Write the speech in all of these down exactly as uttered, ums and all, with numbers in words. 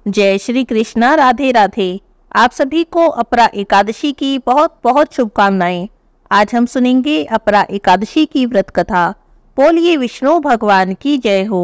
जय श्री कृष्णा। राधे राधे। आप सभी को अपरा एकादशी की बहुत बहुत शुभकामनाएं। आज हम सुनेंगे अपरा एकादशी की व्रत कथा। बोलिए विष्णु भगवान की जय हो।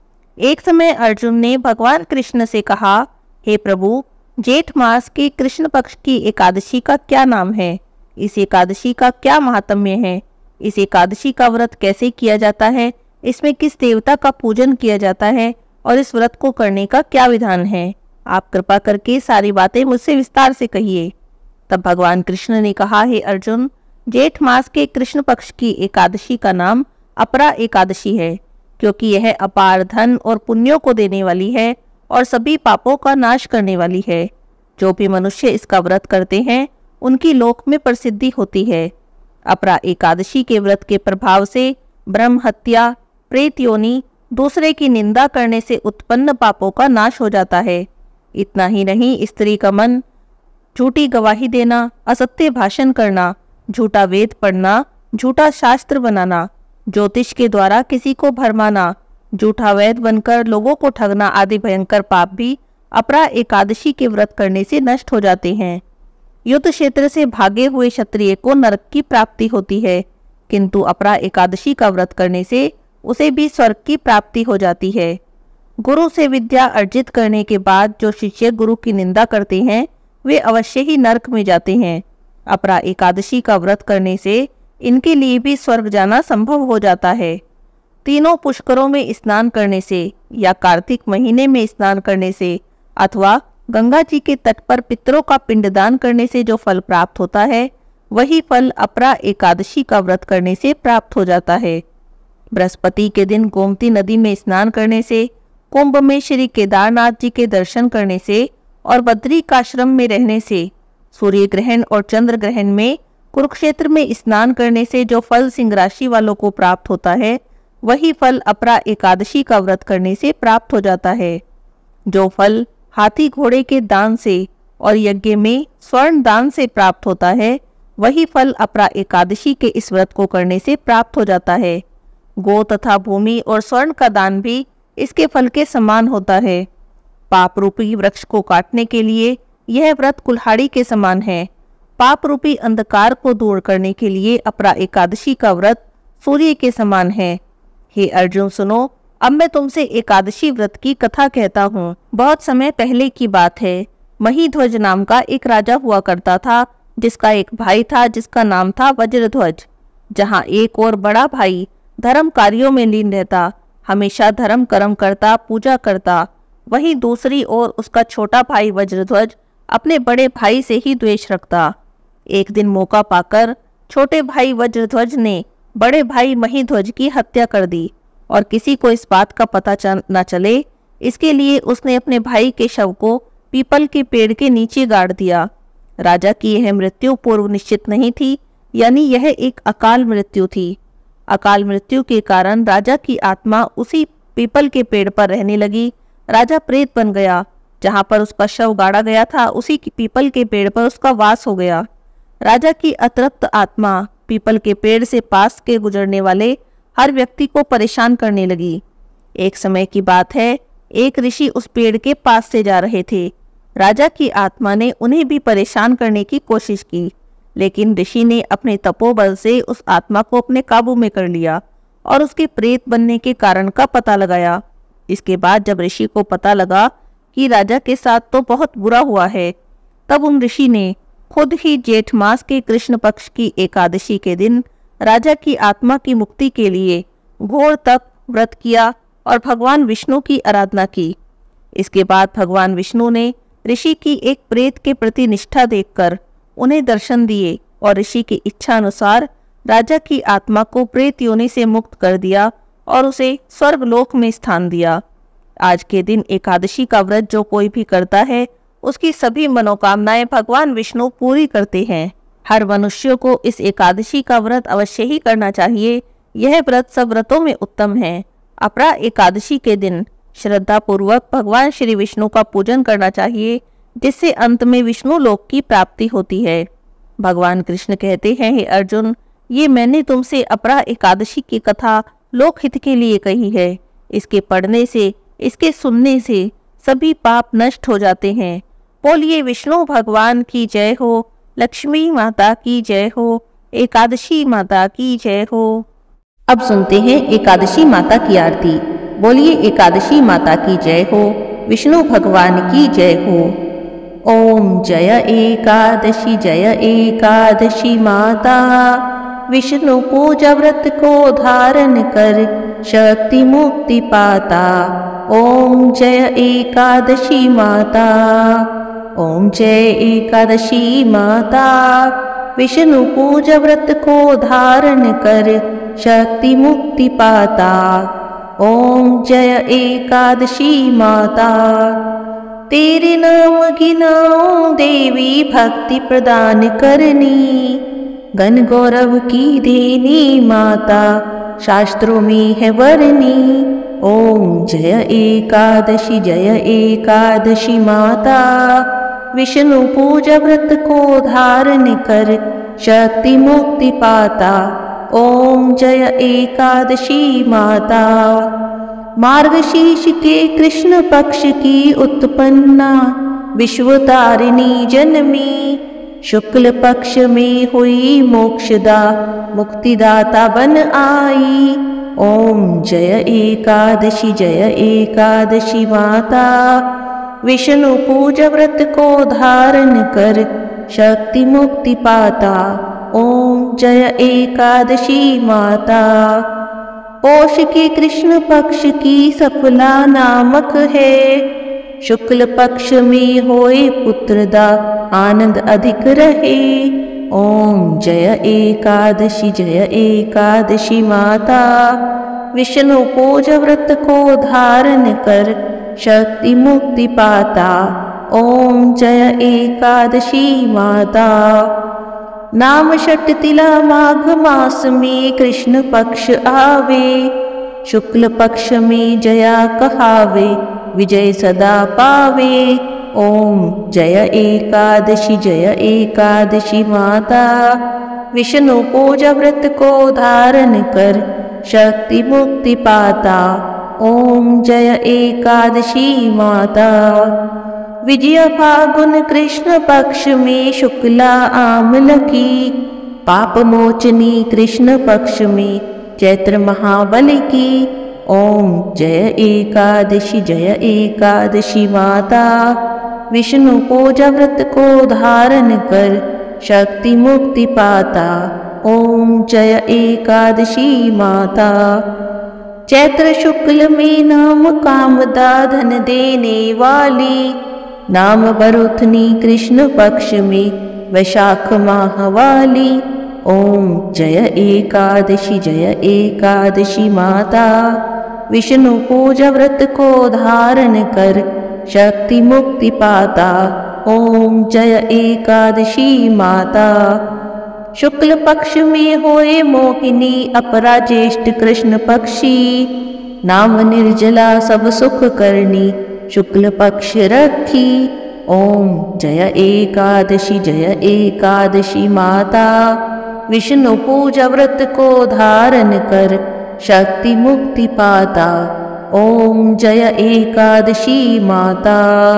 एक समय अर्जुन ने भगवान कृष्ण से कहा, हे प्रभु, जेठ मास के कृष्ण पक्ष की एकादशी का क्या नाम है? इस एकादशी का क्या महात्म्य है? इस एकादशी का व्रत कैसे किया जाता है? इसमें किस देवता का पूजन किया जाता है और इस व्रत को करने का क्या विधान है? आप कृपा करके सारी बातें मुझसे विस्तार से कहिए। तब भगवान कृष्ण ने कहा, हे अर्जुन, जेठ मास के कृष्ण पक्ष की एकादशी का नाम अपरा एकादशी है, क्योंकि यह अपार धन और पुण्यों को देने वाली है और सभी पापों का नाश करने वाली है। जो भी मनुष्य इसका व्रत करते हैं उनकी लोक में प्रसिद्धि होती है। अपरा एकादशी के व्रत के प्रभाव से ब्रह्म हत्या, प्रेत योनि, दूसरे की निंदा करने से उत्पन्न पापों का नाश हो जाता है। इतना ही नहीं, स्त्री का मन, झूठी गवाही देना, असत्य भाषण करना, झूठा वेद पढ़ना, झूठा शास्त्र बनाना, ज्योतिष के द्वारा किसी को भरमाना, झूठा वैद बनकर लोगों को ठगना आदि भयंकर पाप भी अपरा एकादशी के व्रत करने से नष्ट हो जाते हैं। युद्ध क्षेत्र से भागे हुए क्षत्रिय को नरक की प्राप्ति होती है, किंतु अपरा एकादशी का व्रत करने से उसे भी स्वर्ग की प्राप्ति हो जाती है। गुरु से विद्या अर्जित करने के बाद जो शिष्य गुरु की निंदा करते हैं वे अवश्य ही नरक में जाते हैं। अपरा एकादशी का व्रत करने से इनके लिए भी स्वर्ग जाना संभव हो जाता है। तीनों पुष्करों में स्नान करने से या कार्तिक महीने में स्नान करने से अथवा गंगा जी के तट पर पितरों का पिंडदान करने से जो फल प्राप्त होता है वही फल अपरा एकादशी का व्रत करने से प्राप्त हो जाता है। बृहस्पति के दिन गोमती नदी में स्नान करने से, कुंभ में श्री केदारनाथ जी के दर्शन करने से और बद्रिकाश्रम में रहने से, सूर्य ग्रहण और चंद्र ग्रहण में कुरुक्षेत्र में स्नान करने से जो फल सिंह राशि वालों को प्राप्त होता है वही फल अपरा एकादशी का व्रत करने से प्राप्त हो जाता है। जो फल हाथी घोड़े के दान से और यज्ञ में स्वर्ण दान से प्राप्त होता है वही फल अपरा एकादशी के इस व्रत को करने से प्राप्त हो जाता है। गो तथा भूमि और स्वर्ण का दान भी इसके फल के समान होता है। पाप रूपी वृक्ष को काटने के लिए यह व्रत कुल्हाड़ी के समान है। पाप रूपी अंधकार को दूर करने के लिए अपरा एकादशी का व्रत सूर्य के समान है। हे अर्जुन, सुनो, अब मैं तुमसे एकादशी व्रत की कथा कहता हूँ। बहुत समय पहले की बात है। महीध्वज नाम का एक राजा हुआ करता था, जिसका एक भाई था जिसका नाम था वज्रध्वज। जहाँ एक और बड़ा भाई धर्म कार्यों में लीन रहता, हमेशा धर्म कर्म करता, पूजा करता, वहीं दूसरी ओर उसका छोटा भाई वज्रध्वज अपने बड़े भाई से ही द्वेष रखता। एक दिन मौका पाकर छोटे भाई वज्रध्वज ने बड़े भाई महीध्वज की हत्या कर दी और किसी को इस बात का पता न चले, इसके लिए उसने अपने भाई के शव को पीपल के पेड़ के नीचे गाड़ दिया। राजा की यह मृत्यु पूर्व निश्चित नहीं थी, यानी यह एक अकाल मृत्यु थी। अकाल मृत्यु के कारण राजा की आत्मा उसी पीपल के पेड़ पर रहने लगी। राजा प्रेत बन गया। जहां पर उसका शव गाड़ा गया था उसी की पीपल के पेड़ पर उसका वास हो गया। राजा की अतृप्त आत्मा पीपल के पेड़ से पास के गुजरने वाले हर व्यक्ति को परेशान करने लगी। एक समय की बात है, एक ऋषि उस पेड़ के पास से जा रहे थे। राजा की आत्मा ने उन्हें भी परेशान करने की कोशिश की, लेकिन ऋषि ने अपने तपोबल से उस आत्मा को अपने काबू में कर लिया और उसके प्रेत बनने के कारण का पता लगाया। इसके बाद जब ऋषि को पता लगा कि राजा के साथ तो बहुत बुरा हुआ है, तब उन ऋषि ने खुद ही जेठ मास के कृष्ण पक्ष की एकादशी के दिन राजा की आत्मा की मुक्ति के लिए घोर तप व्रत किया और भगवान विष्णु की आराधना की। इसके बाद भगवान विष्णु ने ऋषि की एक प्रेत के प्रति निष्ठा देखकर उन्हें दर्शन दिए और ऋषि की इच्छा अनुसार राजा की आत्मा को प्रेत योनि से मुक्त कर दिया और उसे स्वर्गलोक में स्थान दिया। आज के दिन एकादशी का व्रत जो कोई भी करता है उसकी सभी मनोकामनाएं भगवान विष्णु पूरी करते हैं। हर मनुष्य को इस एकादशी का व्रत अवश्य ही करना चाहिए। यह व्रत सब व्रतों में उत्तम है। अपरा एकादशी के दिन श्रद्धा पूर्वक भगवान श्री विष्णु का पूजन करना चाहिए, जिससे अंत में विष्णु लोक की प्राप्ति होती है। भगवान कृष्ण कहते हैं, हे अर्जुन, ये मैंने तुमसे अपरा एकादशी की कथा लोकहित के लिए कही है। इसके पढ़ने से, इसके सुनने से सभी पाप नष्ट हो जाते हैं। बोलिए विष्णु भगवान की जय हो, लक्ष्मी माता की जय हो, एकादशी माता की जय हो। अब सुनते हैं एकादशी माता की आरती। बोलिए एकादशी माता की जय हो, विष्णु भगवान की जय हो। ओम जय एकादशी जय एकादशी माता, विष्णु पूजा व्रत को धारण कर शक्ति मुक्ति पाता। ओम जय एकादशी माता, ओम जय एकादशी माता, विष्णु पूजा व्रत को धारण कर शक्ति मुक्ति पाता। ओम जय एकादशी माता। तेरे नाम गिनाऊं देवी भक्ति प्रदान करनी, गण गौरव की देनी माता शास्त्रों में है वर्णी। ओम जय एकादशी जय एकादशी माता, विष्णु पूजा व्रत को धारण कर शक्ति मुक्ति पाता। ओम जय एकादशी माता। मार्गशीर्ष के कृष्ण पक्ष की उत्पन्ना विश्वतारिणी जन्मी, शुक्ल पक्ष में हुई मोक्षदा मुक्तिदाता बन आई। ओम जय एकादशी जय एकादशी माता, विष्णु पूजा व्रत को धारण कर शक्ति मुक्ति पाता। ओम जय एकादशी माता। पौष के कृष्ण पक्ष की सफला नामक है, शुक्ल पक्ष में होए पुत्रदा आनंद अधिक रहे। ओम जय एकादशी जय एकादशी माता, विष्णु पूजा व्रत को धारण कर शक्ति मुक्ति पाता। ओम जय एकादशी माता। नाम षट तिला माघ मास में कृष्ण पक्ष आवे, शुक्ल पक्ष में जया कहावे विजय सदा पावे। ओम जय एकादशी जय एकादशी माता, विष्णु पूजा व्रत को धारण कर शक्ति मुक्ति पाता। ओम जय एकादशी माता। विजय फागुन कृष्ण पक्ष में शुक्ला आमल की, पाप मोचनी कृष्ण पक्ष में चैत्र महाबल की। ओम जय एकादशी जय एकादशी माता, विष्णु पूजा व्रत को धारण कर शक्ति मुक्ति पाता। ओम जय एकादशी माता। चैत्र शुक्ल में नाम कामदा धन देने वाली, नाम बरुथनी कृष्ण पक्ष में वैशाख माह वाली। ओम जय एकादशी जय एकादशी माता, विष्णु पूजा व्रत को धारण कर शक्ति मुक्ति पाता। ओम जय एकादशी माता। शुक्ल पक्ष में होए मोहिनी अपरा ज्येष्ठ कृष्ण पक्षी, नाम निर्जला सब सुख करनी शुक्ल पक्ष रखी। ओम जय एकादशी जय एकादशी माता, विष्णु पूजा व्रत को धारण कर शक्ति मुक्ति पाता। ओम जय एकादशी माता।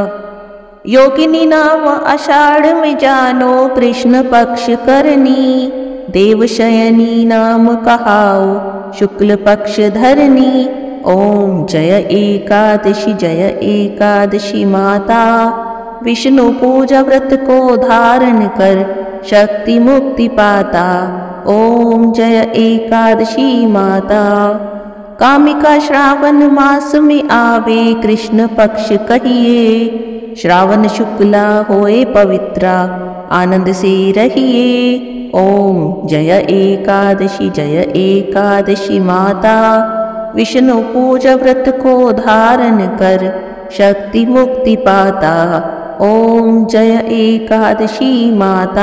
योगिनी नाम आषाढ़ में जानो कृष्ण पक्ष करनी, देवशयनी नाम कहाओ शुक्ल पक्ष धरनी। ओम जय एकादशी जय एकादशी माता, विष्णु पूजा व्रत को धारण कर शक्ति मुक्ति पाता। ओम जय एकादशी माता। कामिका श्रावण मास में आवे कृष्ण पक्ष कहिए, श्रावण शुक्ला होए पवित्रा आनंद से रहिए। ओम जय एकादशी जय एकादशी माता, विष्णु पूजा व्रत को धारण कर शक्ति मुक्ति पाता। ओम जय एकादशी माता।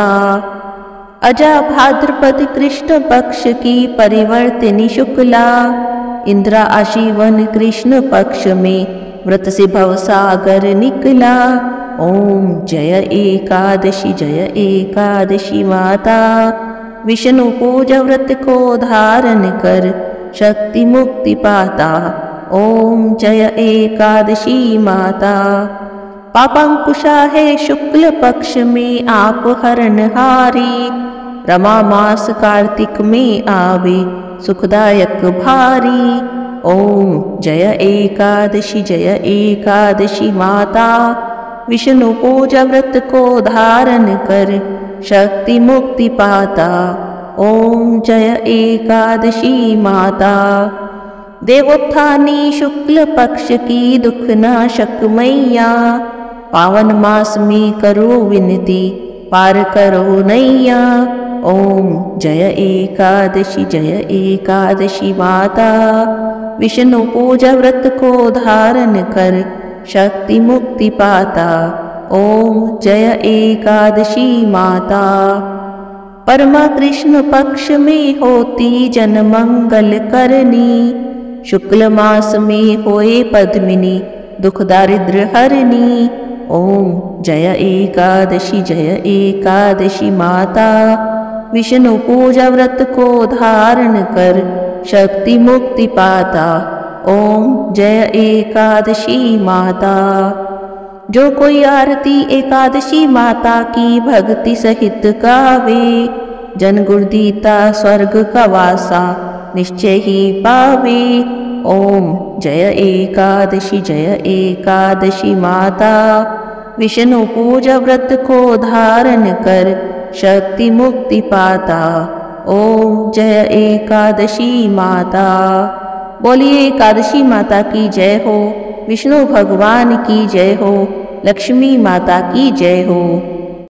अजा भाद्रपद कृष्ण पक्ष की परिवर्तिनी शुक्ला, इंद्रा आशीवन कृष्ण पक्ष में व्रत से भवसागर निकला। ओम जय एकादशी जय एकादशी माता, विष्णु पूजा व्रत को धारण कर शक्ति मुक्ति पाता। ओम जय एकादशी माता। पापांकुशा है शुक्ल पक्ष में आप हरणहारी, रमा मास कार्तिक में आवे सुखदायक भारी। ओम जय एकादशी जय एकादशी माता, विष्णु पूजा व्रत को धारण कर शक्ति मुक्ति पाता। ओम जय एकादशी माता। देवोत्थानी शुक्ल पक्ष की दुख नाशक मैया, पावन मास में करो विनती पार करो नैया। ओम जय एकादशी जय एकादशी माता, विष्णु पूजा व्रत को धारण कर शक्ति मुक्ति पाता। ओम जय एकादशी माता। परमा कृष्ण पक्ष में होती जन मंगल करनी, शुक्ल मास में होए पद्मिनी दुख दारिद्र हरनी। ओम जय एकादशी जय एकादशी माता, विष्णु पूजा व्रत को धारण कर शक्ति मुक्ति पाता। ओम जय एकादशी माता। जो कोई आरती एकादशी माता की भक्ति सहित गावे, जन गुरुदीता स्वर्ग का वासा निश्चय ही पावे। ओम जय एकादशी जय एकादशी माता, विष्णु पूजा व्रत को धारण कर शक्ति मुक्ति पाता। ओम जय एकादशी माता। बोलिए एकादशी माता की जय हो, विष्णु भगवान की जय हो, लक्ष्मी माता की जय हो।